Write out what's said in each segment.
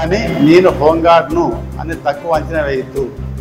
అని నేను హోంగార్డ్ను అని తక్కువ అంచనా వేయద్దు.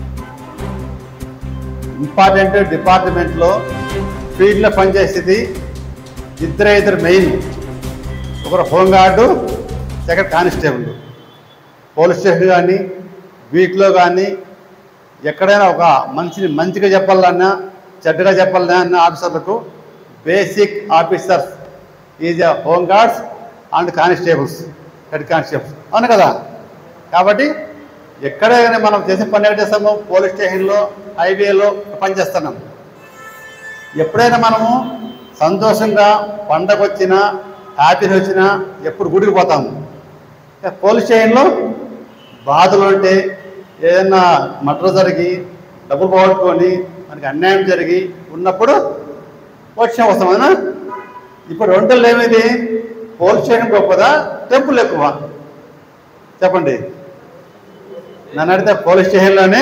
ఇంపార్టెంట్ డిపార్ట్మెంట్లో ఫీల్డ్లో పనిచేసేది ఇద్దరు మెయిన్. ఒకరు home guard, second constable. Police station కానీ బీట్లో కానీ ఎక్కడైనా ఒక మనిషిని మంచిగా చెప్పాలన్నా చెడ్డగా చెప్పాలన్నా అన్న ఆఫీసర్లకు basic officers is a home guards and constables, head constables. అవును కదా? కాబట్టి ఎక్కడైనా మనం చేసే పని ఏం చేస్తాము? పోలీస్ స్టేషన్లో, హైవేలో పనిచేస్తున్నాం. ఎప్పుడైనా మనము సంతోషంగా పండగ వచ్చినా హ్యాపీనెస్ వచ్చినా ఎప్పుడు గుడికి పోతాము. పోలీస్ స్టేషన్లో బాధలు ఉంటే, ఏదైనా మర్డర్ జరిగి డబ్బులు పోగొట్టుకొని మనకి అన్యాయం జరిగి ఉన్నప్పుడు వచ్చాం వస్తామన్నా. ఇప్పుడు రెండులో ఏమైంది? పోలీస్ స్టేషన్ గొప్పదా, టెంపుల్ ఎక్కువ? చెప్పండి. నన్ను అడిగితే పోలీస్ స్టేషన్లోనే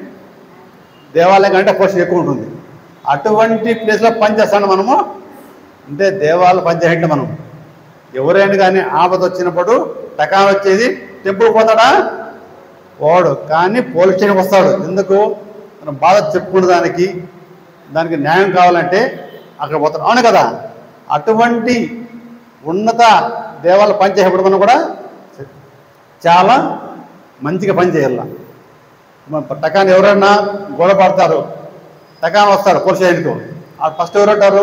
దేవాలయం కంటే పోలీస్ ఎక్కువ ఉంటుంది. అటువంటి ప్లేస్లో పనిచేస్తాను మనము. అంటే దేవాలయం పనిచేయండి మనం. ఎవరైనా కానీ ఆపద వచ్చినప్పుడు టకాన్ వచ్చేది టెంపుల్ పోతాడా? పోడు. కానీ పోలీస్ స్టేషన్కి వస్తాడు. ఎందుకు? మనం బాధ చెప్పుకునే దానికి న్యాయం కావాలంటే అక్కడ పోతాడు. అవును కదా? అటువంటి ఉన్నత దేవాలయం పనిచేసేప్పుడు మనం కూడా చాలా మంచిగా పని చేయాల. టకాన్ ఎవరన్నా గొడవ పడతారు, టకాన్ వస్తారు పోలీస్ స్టేషన్కు. ఫస్ట్ ఎవరు ఉంటారు?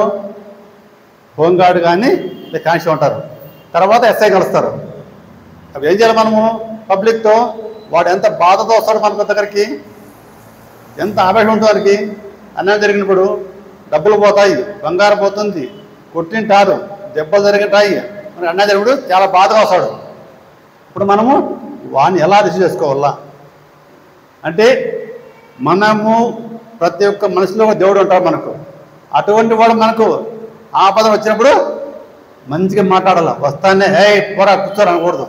హోంగార్డు కానీ కానిస్టేబుల్ ఉంటారు. తర్వాత ఎస్ఐ కలుస్తారు. అవి ఏం చేయాలి మనము? పబ్లిక్తో వాడు ఎంత బాధతో వస్తాడు మన దగ్గరికి, ఎంత ఆవేశం ఉంటుంది వారికి. అన్యాయం జరిగినప్పుడు డబ్బులు పోతాయి, బంగారం పోతుంది, కొట్టింటారు, దెబ్బలు జరిగింటాయి. మనకి అన్యాయం జరిగినప్పుడు చాలా బాధగా వస్తాడు. ఇప్పుడు మనము వాడిని ఎలా రిసీవ్ చేసుకోవాలా అంటే, మనము ప్రతి ఒక్క మనిషిలో దేవుడు ఉంటాడు మనకు. అటువంటి వాడు మనకు ఆపద వచ్చినప్పుడు మంచిగా మాట్లాడాల. వస్తానే పోరా కూర్చోరు అనకూడదు.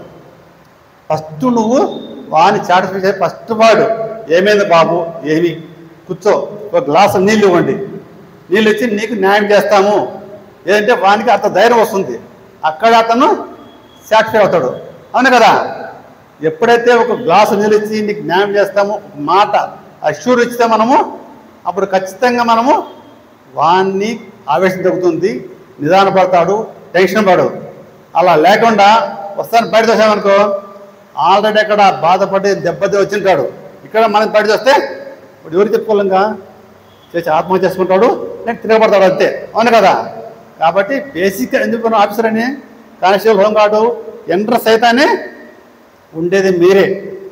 ఫస్ట్ నువ్వు వాడిని సాటిస్ఫై చేసి ఫస్ట్ వాడు ఏమైంది బాబు, ఏమి, కూర్చో, ఒక గ్లాసు నీళ్ళు ఇవ్వండి, నీళ్ళు ఇచ్చి నీకు న్యాయం చేస్తాము ఏదంటే వానికి అంత ధైర్యం వస్తుంది. అక్కడ అతను సాటిస్ఫై అవుతాడు. అవును కదా? ఎప్పుడైతే ఒక గ్లాసు నీళ్ళు ఇచ్చి నీకు న్యాయం చేస్తాము మాట అష్యూర్ ఇస్తే మనము అప్పుడు ఖచ్చితంగా మనము వాన్ని ఆవేశం తగ్గుతుంది, నిదానపడతాడు, టెన్షన్ పడు. అలా లేకుండా వస్తాను బయట చూసామనుకో, ఆల్రెడీ అక్కడ బాధపడి దెబ్బతి వచ్చింటాడు. ఇక్కడ మనకి బయట చూస్తే ఇప్పుడు ఎవరు చెప్పుకోలేంగా చేసి ఆత్మహత్య చేసుకుంటాడు, నేను తిరగబడతాడు అంతే. అవును కదా? కాబట్టి బేసిక్గా ఎందుకు ఆఫీసర్ అని, కానిస్టేబుల్, హోంగార్డు, ఎంటర్ సైతానే ఉండేది మీరే.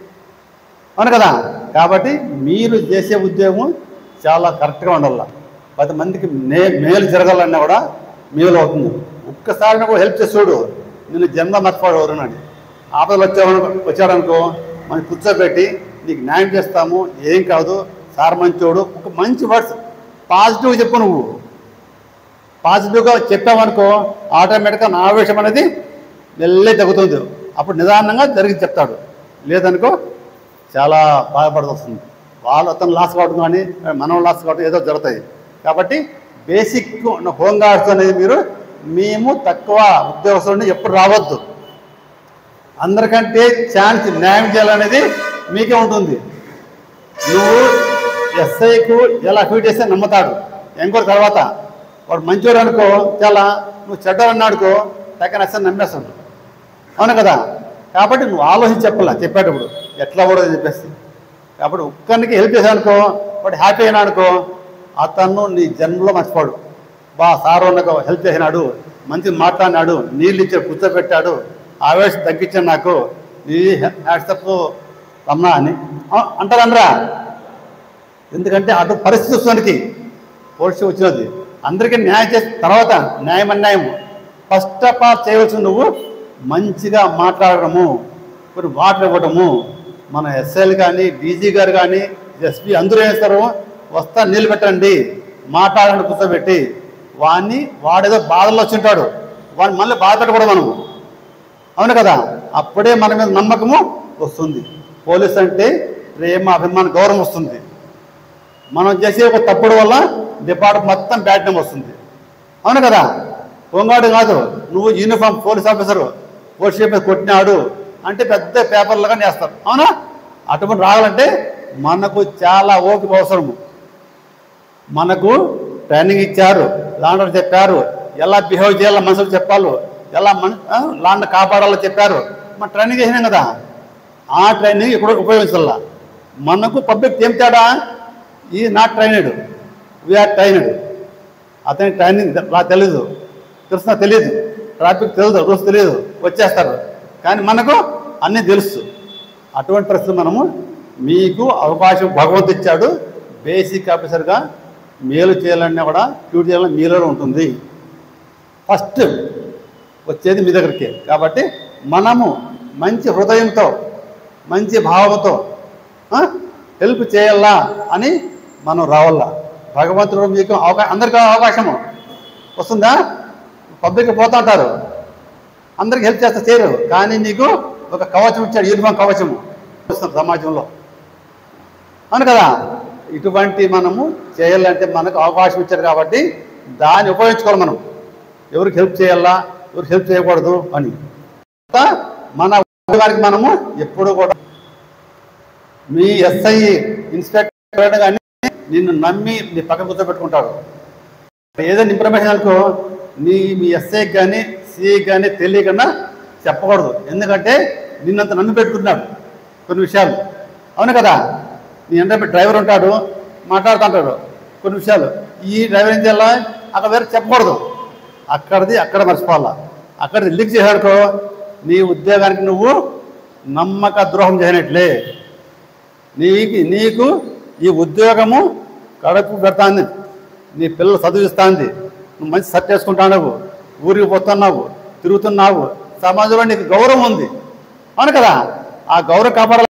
అవును కదా? కాబట్టి మీరు చేసే ఉద్యోగం చాలా కరెక్ట్గా ఉండాల. 10 మందికి మేలు జరగాలన్నా కూడా మేలు అవుతుంది. ఒక్కసారి కూడా హెల్ప్ చేస్తాడు, నేను జన్మ మర్చిపోడు ఎవరున్నాడు. ఆపదలు వచ్చాడనుకో మనం కూర్చోబెట్టి నీకు న్యాయం చేస్తాము, ఏం కాదు సార్ మంచోడు, ఒక మంచి వర్డ్స్ పాజిటివ్గా చెప్పు. నువ్వు పాజిటివ్గా చెప్పావనుకో ఆటోమేటిక్గా నా ఆవేశం అనేది వెళ్ళే తగ్గుతుంది. అప్పుడు నిదానంగా జరిగి చెప్తాడు. లేదనుకో చాలా బాధపడాల్సి వస్తుంది. వాళ్ళు అతను లాస్ కావడం కానీ మనం లాస్ కావడం ఏదో జరుగుతాయి. కాబట్టి బేసిక్ హోంగార్డ్స్ అనేది మేము తక్కువ ఉద్యోగస్తులని ఎప్పుడు రావద్దు. అందరికంటే ఛాన్స్ న్యాయం చేయాలనేది మీకే ఉంటుంది. నువ్వు ఎస్ఐకు ఎలా ఫీట్ చేస్తే నమ్ముతాడు. ఎంక్వైరీ తర్వాత వాడు మంచివాడు అనుకో చాలా, నువ్వు చెడ్డవాడు అన్నాడుకో టక్కన ఎస్ఐ నమ్మేస్తాడు. అవును కదా? కాబట్టి నువ్వు ఆలోచించి చెప్పేటప్పుడు ఎట్లా కూడా చెప్పేసి. కాబట్టి ఒక్కరికి హెల్ప్ చేశానుకో వాడు హ్యాపీ అయినా అనుకో అతను నీ జన్మలో మర్చిపోడు. సారు నాకు హెల్ప్ చేసినాడు, మంచిగా మాట్లాడినాడు, నీళ్ళు ఇచ్చాడు, కూర్చోబెట్టాడు, ఆవేశం తగ్గించాను, నాకు నీ హ్యాట్సప్ రమ్మా అని అంటారనరా. ఎందుకంటే అటు పరిస్థితి వస్తుంది, పోలీసు వచ్చినది. అందరికీ న్యాయం చేసిన తర్వాత న్యాయం అన్యాయం ఫస్ట్ ఆఫ్ ఆల్ చేయవలసింది నువ్వు మంచిగా మాట్లాడడము, కొన్ని వాటర్ ఇవ్వడము. మన ఎస్ఐలు కానీ డీజీ గారు కానీ ఎస్పీ అందరూ వేస్తారు, వస్తా నీళ్ళు పెట్టండి, మాట్లాడండి కూర్చోబెట్టి. వాడేదో బాధల్లో వచ్చింటాడు, వాడిని మళ్ళీ బాధ పెట్టకూడదు మనము. అవును కదా? అప్పుడే మన మీద నమ్మకము వస్తుంది. పోలీస్ అంటే ప్రేమ, అభిమానం, గౌరవం వస్తుంది. మనం చేసే ఒక తప్పుడు వల్ల డిపార్ట్మెంట్ మొత్తం బ్యాడ్ నేమ్ వస్తుంది. అవును కదా? హోంగార్డు కాదు, నువ్వు uniform police officer police station కొట్టినాడు, అంటే పెద్ద పేపర్లుగా నేస్తారు. అవునా? అటువంటి రావాలంటే మనకు చాలా ఓపిక అవసరము. మనకు ట్రైనింగ్ ఇచ్చారు, లాండర్ చెప్పారు, ఎలా బిహేవ్ చేయాలో మనుషులు చెప్పాలి, ఎలా లాండ్ కాపాడాలో చెప్పారు. మనం ట్రైనింగ్ చేసినాం కదా, ఆ ట్రైనింగ్ ఇప్పుడు ఉపయోగించాల. మనకు పబ్లిక్ ఏం తేడా? ఈ నాట్ ట్రైనడ్, వీఆర్ ట్రైనడ్. అతనికి ట్రైనింగ్ తెలీదు, తెలుసునా తెలియదు, ట్రాఫిక్ తెలియదు, రూల్స్ తెలియదు, వచ్చేస్తారు. కానీ మనకు అన్నీ తెలుసు. అటువంటి పరిస్థితులు మనము మీకు అవకాశం భగవంతుడు ఇచ్చాడు. బేసిక్ ఆఫీసర్గా మేలు చేయాలన్నా కూడా క్యూట్ చేయాలని మీలో ఉంటుంది. ఫస్ట్ వచ్చేది మీ దగ్గరికి. కాబట్టి మనము మంచి హృదయంతో మంచి భావంతో హెల్ప్ చేయాలా అని మనం రావాలా. భగవంతుడు మీకు అందరికీ అవకాశము వస్తుందా? పబ్లిక్ పోతూ ఉంటారు, అందరికి హెల్ప్ చేస్తే చేయరు. కానీ నీకు ఒక కవచం ఇచ్చాడు, యూనిఫామ్ కవచము సమాజంలో. అవును కదా? ఇటువంటి మనము చేయాలంటే మనకు అవకాశం ఇచ్చారు కాబట్టి దాన్ని ఉపయోగించుకోవాలి. మనం ఎవరికి హెల్ప్ చేయాలా, ఎవరికి హెల్ప్ చేయకూడదు అని మన ఉద్యోగానికి మనము ఎప్పుడు కూడా మీ ఎస్ఐ ఇన్స్పెక్టర్ కానీ నిన్ను నమ్మి నీ పక్కన కూర్చోబెట్టుకుంటాడు. ఏదైనా ఇన్ఫర్మేషన్ అనుకో మీ ఎస్ఐకి కానీ సిఐకి కానీ తెలియకన్నా చెప్పకూడదు. ఎందుకంటే నిన్నంత నమ్మి పెట్టుకుంటున్నాడు కొన్ని విషయాలు. అవును కదా? నీ అంటే డ్రైవర్ ఉంటాడు, మాట్లాడుతుంటాడు కొన్ని విషయాలు. ఈ డ్రైవర్ ఏం చేయాలా, అక్కడ వేరే చెప్పకూడదు. అక్కడిది అక్కడ మర్చిపోవాలా. అక్కడిది లీక్ చేసాడుకో నీ ఉద్యోగానికి నువ్వు నమ్మక ద్రోహం చేయనట్లే. నీకు ఈ ఉద్యోగము కడుపు పెడతాంది, నీ పిల్లలు చదివిస్తుంది, నువ్వు మంచి సెట్ చేసుకుంటున్నావు, ఊరికి పోతున్నావు, తిరుగుతున్నావు, సమాజంలో నీకు గౌరవం ఉంది. అవును కదా? ఆ గౌరవం కాపాడాలి.